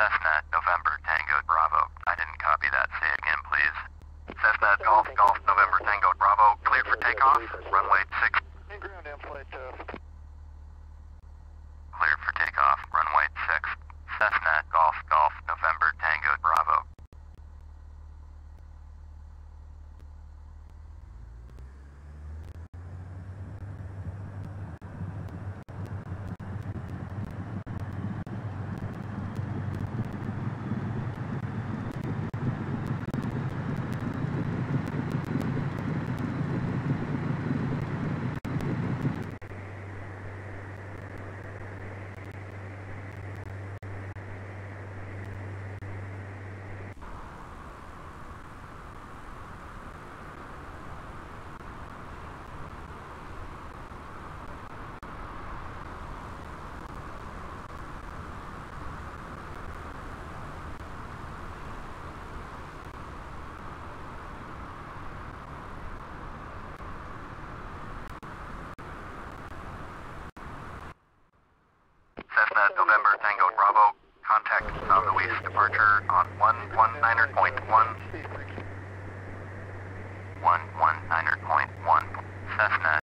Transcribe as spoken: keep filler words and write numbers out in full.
Cessna, November, Tango, Bravo. I didn't copy that. Say again, please. Cessna, Golf, Golf, November, Tango, Bravo. Cleared for takeoff. Runway six. Ground in flight, uh, Cleared for takeoff. Runway six. Cessna, Golf, Golf, November, Tango, Bravo. Cessna, November, Tango, Bravo. Contact southwest departure on one one niner point one. one one niner point one. Cessna,